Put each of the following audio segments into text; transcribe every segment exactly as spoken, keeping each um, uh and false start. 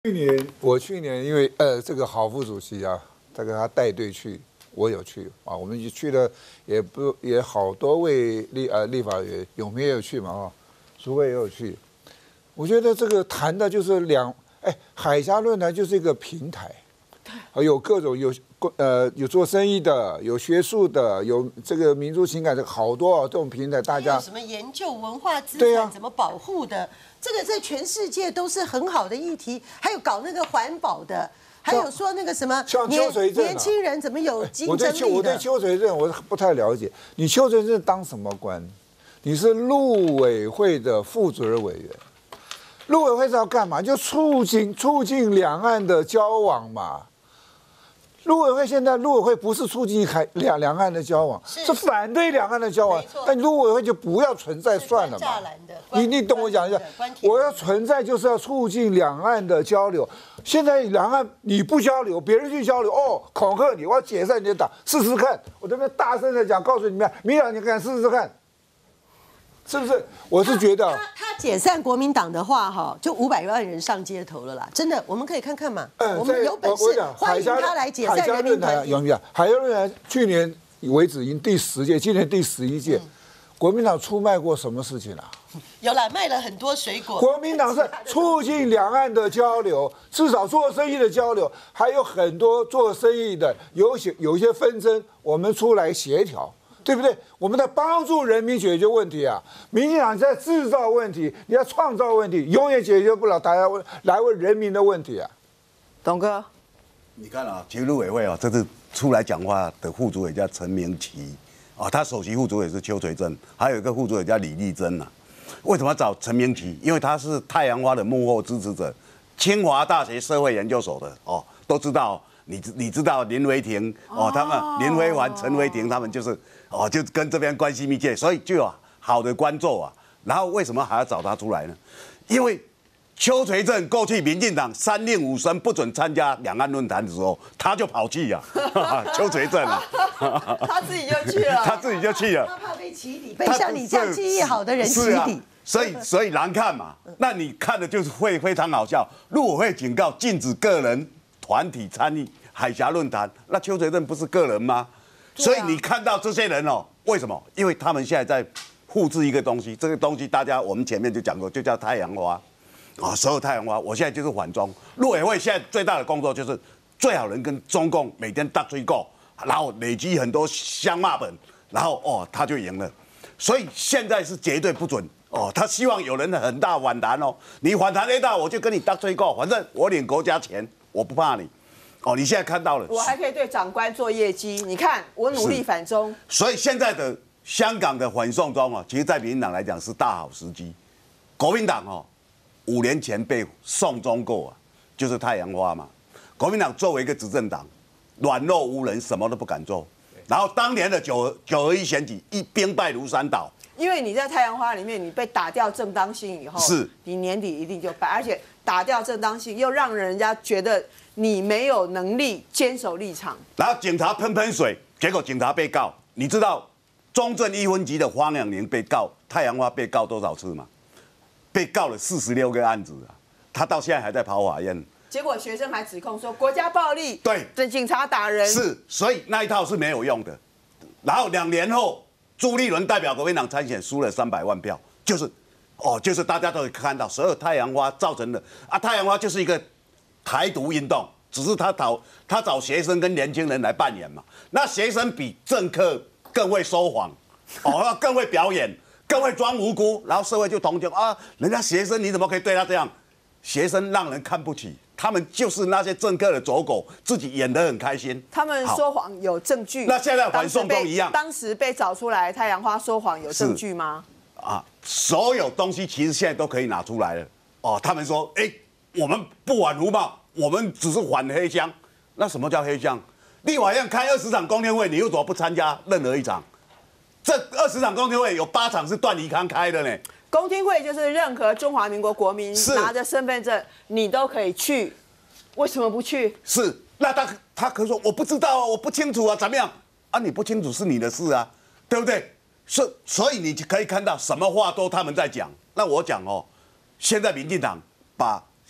去年我去年因为呃这个郝副主席啊，他跟他带队去，我有去啊，我们就去了，也不也好多位立呃立法委员，永明也有去嘛啊，苏慧也有去。我觉得这个谈的就是两哎海峡论坛就是一个平台，啊有各种有呃有做生意的，有学术的，有这个民族情感的好多啊这种平台，大家有什么研究文化资对啊产怎么保护的？这个在全世界都是很好的议题，还有搞那个环保的，还有说那个什么像年邱垂正啊年轻人怎么有竞我对邱我对争力的？ 邱垂正我不太了解，你邱垂正当什么官？你是陆委会的副主任委员，陆委会是要干嘛？就促进促进两岸的交往嘛。陆委会现在陆委会不是促进海两两岸的交往， 是是反对两岸的交往没错。 那陆委会就不要存在算了嘛。 是关栅栏的你你懂我讲一下关铁，的我要存在就是要促进两岸的交流。现在两岸你不交流，别人去交流，哦，恐吓你，我要解散你的党，试试看。我这边大声的讲，告诉你们，民党你敢试试看，是不是？我是觉得他他解散国民党的话，哈，就五百万人上街头了啦，真的，我们可以看看嘛。 嗯， 我们有本事我讲欢迎他来解散人民团体。 有没有？海峡论坛去年为止已经第十届，今年第十一届，国民党出卖过什么事情啊？ 有啦，卖了很多水果。 国民党是促进两岸的交流，至少做生意的交流，还有很多做生意的有些有一些纷争，我们出来协调，对不对？我们在帮助人民解决问题啊！民进党在制造问题，你要创造问题，永远解决不了大家来为人民的问题啊！ 董哥， 你看啊，其实陆委会啊，这次出来讲话的副主委叫陈明奇啊，他首席副主委是邱垂正，还有一个副主委叫李丽珍呐。为什么要找陈明奇？因为他是太阳花的幕后支持者，清华大学社会研究所的哦，都知道。你你知道林维廷哦，他们林维环、陈维廷他们就是哦，就跟这边关系密切，所以就有好的关注啊。然后为什么还要找他出来呢？因为邱垂正过去民进党三令五申不准参加两岸论坛的时候，他就跑去呀、啊，邱垂正啊， 他自己就去了， 他自己就去了。 他怕被起底，被像你这样记忆好的人起底。 所以所以难看嘛，那你看的就是会非常好笑。陆委会警告禁止个人团体参与海峡论坛，那邱垂正不是个人吗？所以你看到这些人哦，为什么？因为他们现在在复制一个东西，这个东西大家我们前面就讲过，就叫太阳花啊，所有太阳花。我现在就是反中，陆委会现在最大的工作就是最好能跟中共每天大追购，然后累积很多香骂本，然后哦他就赢了。所以现在是绝对不准。哦，他希望有人很大反弹哦，你反弹 A 大，我就跟你大追购，反正我领国家钱，我不怕你。哦，你现在看到了， 我还可以对长官做业绩。你看，我努力反中。 所以现在的香港的反送中哦，其实在民进党来讲是大好时机。国民党哦，五年前被送中过啊，就是太阳花嘛。国民党作为一个执政党，软弱无能，什么都不敢做。然后当年的九九合一选举，一兵败如山倒。 因为你在太阳花里面，你被打掉正当性以后， 是， 你年底一定就败，而且打掉正当性，又让人家觉得你没有能力坚守立场。 然后警察喷喷水，结果警察被告。你知道中正一分局的黄养玲被告太阳花被告多少次吗？被告了四十六个案子啊，他到现在还在跑法院。 结果学生还指控说国家暴力， 对， 这警察打人， 是，所以那一套是没有用的。然后两年后。朱立伦代表国民党参选，输了三百万票，就是，哦，就是大家都可以看到，所有太阳花造成的啊，太阳花就是一个台独运动，只是他找他找学生跟年轻人来扮演嘛，那学生比政客更会说谎，哦，更会表演，更会装无辜，然后社会就同情啊，人家学生你怎么可以对他这样？学生让人看不起。他们就是那些政客的走狗，自己演得很开心。 他们说谎有证据。 那现在反送中一样， 当时被找出来，太阳花说谎有证据吗？ 啊，所有东西其实现在都可以拿出来了。哦，他们说，哎、欸，我们不反胡茂，我们只是反黑箱。那什么叫黑箱？立法院开二十场公听会，你为什么不参加任何一场？这二十场公听会有八场是段宜康开的呢。 公听会就是任何中华民国国民拿着身份证，你都可以去，为什么不去？ 是，那他他可以说我不知道啊，我不清楚啊，怎么样啊？你不清楚是你的事啊，对不对？所所以你可以看到什么话都他们在讲。那我讲哦，现在民进党把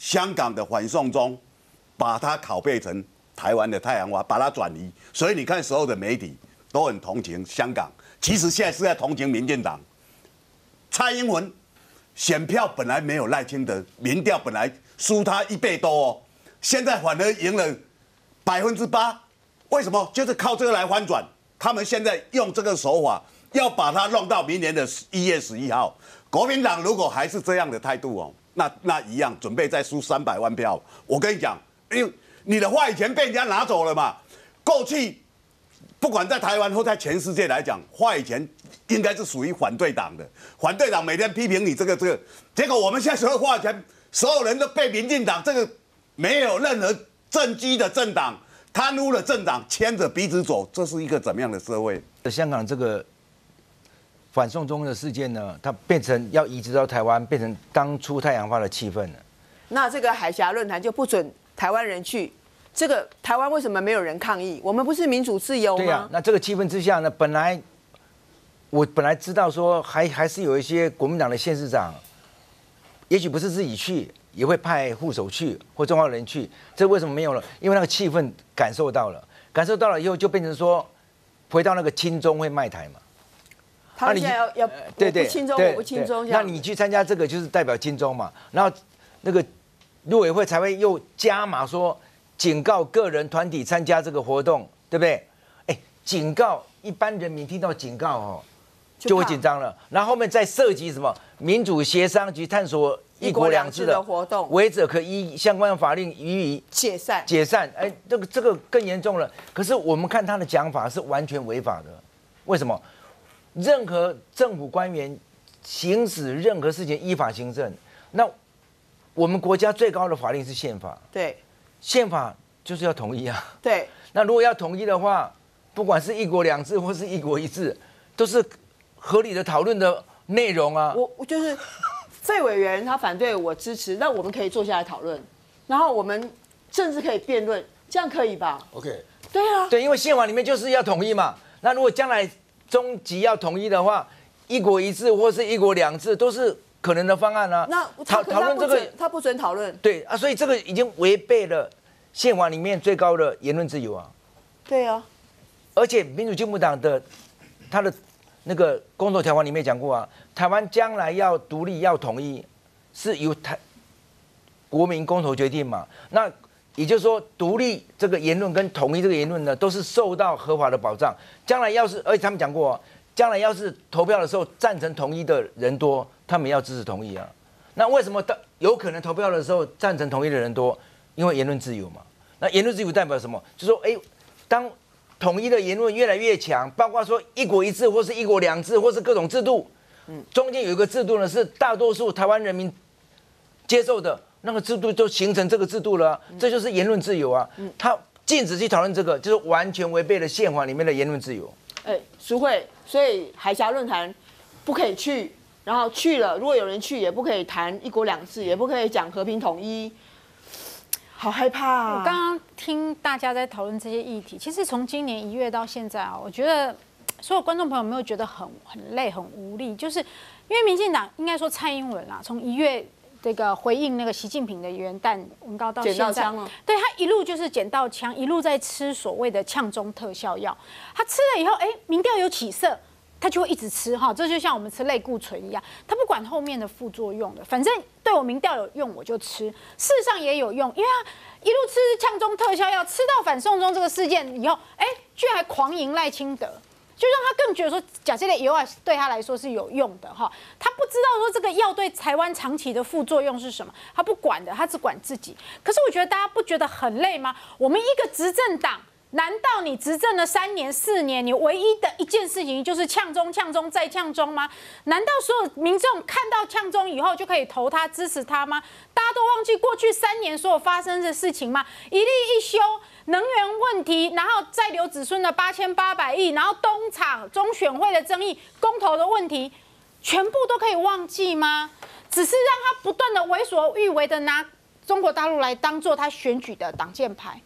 香港的反送中，把它拷贝成台湾的太阳花，把它转移。所以你看，所有的媒体都很同情香港，其实现在是在同情民进党。蔡英文选票本来没有赖清德，民调本来输他一倍多哦，现在反而赢了百分之八。为什么？就是靠这个来翻转。他们现在用这个手法，要把它弄到明年的一月十一号。国民党如果还是这样的态度哦，那那一样准备再输三百万票。我跟你讲，因为你的话语权被人家拿走了嘛。过去不管在台湾或在全世界来讲，话语权应该是属于反对党的。反对党每天批评你这个这个，结果我们现在所有话语权，所有人都被民进党这个没有任何政绩的政党。贪污的政党牵着鼻子走，这是一个怎么样的社会？ 香港这个反送中的事件呢，它变成要移植到台湾，变成当初太阳花的气氛了。 那这个海峡论坛就不准台湾人去，这个台湾为什么没有人抗议？我们不是民主自由吗？ 对呀、啊，那这个气氛之下呢，本来我本来知道说还还是有一些国民党的县市长，也许不是自己去。也会派护手去或重要人去，这为什么没有了？因为那个气氛感受到了，感受到了以后就变成说，回到那个亲中会卖台嘛。 他们现在要要对对， 我不亲中，我不亲中。 那你去参加这个就是代表亲中嘛，然后那个陆委会才会又加码说，警告个人团体参加这个活动，对不对？哎，警告一般人民听到警告哦，就会紧张了。然后后面再涉及什么民主协商及探索。一国两制的活动， 违者可依相关法令予以解散。 解散，哎，这个这个更严重了。可是我们看他的讲法是完全违法的，为什么？任何政府官员行使任何事情依法行政，那我们国家最高的法令是宪法， 对， 宪法就是要统一啊。 对， 那如果要统一的话，不管是一国两制或是一国一制，都是合理的讨论的内容啊。 我我就是。费委员他反对，我支持，那我们可以坐下来讨论，然后我们甚至可以辩论，这样可以吧 ？OK。 对啊， 对，因为宪法里面就是要统一嘛。那如果将来终极要统一的话，一国一制或是一国两制都是可能的方案啊。 那讨讨论这个， 他不准讨论。 对啊，所以这个已经违背了宪法里面最高的言论自由啊。 对啊， 而且民主进步党的他的。那个公投条款里面讲过啊，台湾将来要独立要统一，是由台国民公投决定嘛。那也就是说，独立这个言论跟统一这个言论呢，都是受到合法的保障。将来要是，而且他们讲过、啊，将来要是投票的时候赞成统一的人多，他们要支持统一啊。那为什么有可能投票的时候赞成统一的人多？因为言论自由嘛。那言论自由代表什么？就说，哎，当统一的言论越来越强，包括说一国一制或是一国两制或是各种制度，嗯，中间有一个制度呢是大多数台湾人民接受的，那个制度就形成这个制度了、啊，嗯、这就是言论自由啊。嗯，他禁止去讨论这个，就是完全违背了宪法里面的言论自由。 哎，淑慧，所以海峡论坛不可以去，然后去了，如果有人去，也不可以谈一国两制，也不可以讲和平统一。好害怕啊！ 我刚刚听大家在讨论这些议题，其实从今年一月到现在啊，我觉得所有观众朋友没有觉得很很累、很无力，就是因为民进党应该说蔡英文啦，从一月这个回应那个习近平的元旦文告到现在，对他一路就是捡到枪，一路在吃所谓的呛中特效药。他吃了以后，哎，民调有起色。他就会一直吃哈，这就像我们吃类固醇一样，他不管后面的副作用的，反正对我民调有用我就吃，事实上也有用，因为他一路吃呛中特效药，吃到反送中这个事件以后，哎，居然还狂赢赖清德，就让他更觉得说，假这类药啊对他来说是有用的哈，他不知道说这个药对台湾长期的副作用是什么，他不管的，他只管自己。可是我觉得大家不觉得很累吗？我们一个执政党。难道你执政了三年四年，你唯一的一件事情就是呛中、呛中再呛中吗？难道所有民众看到呛中以后就可以投他、支持他吗？大家都忘记过去三年所有发生的事情吗？一例一休，能源问题，然后再留子孙的八千八百亿，然后东厂、中选会的争议、公投的问题，全部都可以忘记吗？只是让他不断的为所欲为的拿中国大陆来当做他选举的挡箭牌。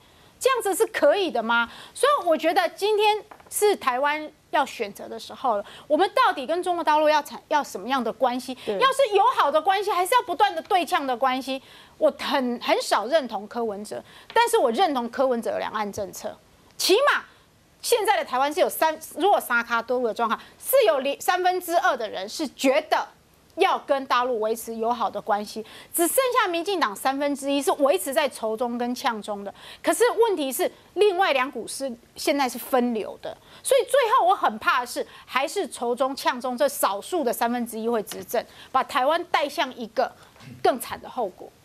这样子是可以的吗？所以我觉得今天是台湾要选择的时候了。我们到底跟中国大陆要产要什么样的关系？要是友好的关系，还是要不断的对呛的关系？我很很少认同柯文哲，但是我认同柯文哲的两岸政策，起码。现在的台湾是有三，如果沙卡多路的状况，是有三分之二的人是觉得要跟大陆维持友好的关系，只剩下民进党三分之一是维持在仇中跟呛中的。可是问题是，另外两股是现在是分流的，所以最后我很怕的是，还是仇中呛中这少数的三分之一会执政，把台湾带向一个更惨的后果。